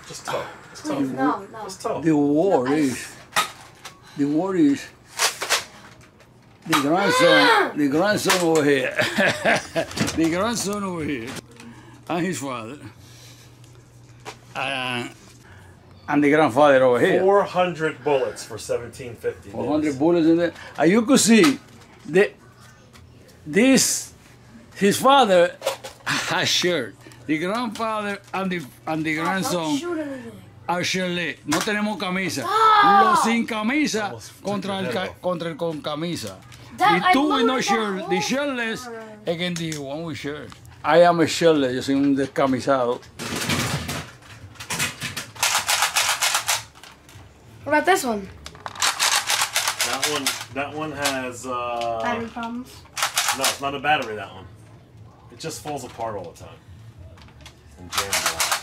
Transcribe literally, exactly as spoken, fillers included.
Just toe. Just toe. Please, no, no. Just toe. The war No, I- is, the war is, the grandson, the grandson over here, the grandson over here, and his father, and, and the grandfather over here. Four hundred bullets for seventeen fifty. four hundred bullets in there. And you could see the this his father has shirt. The grandfather and the and the Don't grandson shoot anything. are shirtless. No tenemos camisa. Stop! Los sin camisa Almost contra el took your ca- head off. contra el con camisa. Dad, The I two with no loaded shirt, that the whole- shirtless against the one with shirt. I am a shirtless. Yo soy un descamisado. What about this one? That one. That one has. Uh, Battery problems. no, it's not a battery. That one. It just falls apart all the time. And jams a lot.